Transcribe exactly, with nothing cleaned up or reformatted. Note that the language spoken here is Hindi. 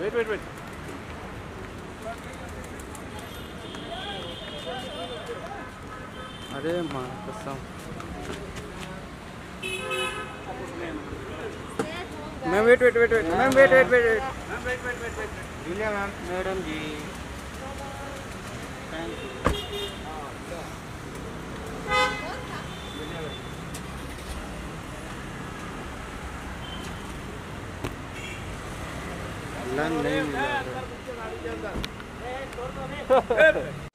वेट वेट वेट अरे माँ कसम ma'am wait wait wait wait ma'am wait wait wait wait ma'am wait wait wait wait Julia ma'am madam ji thank you नहीं मिला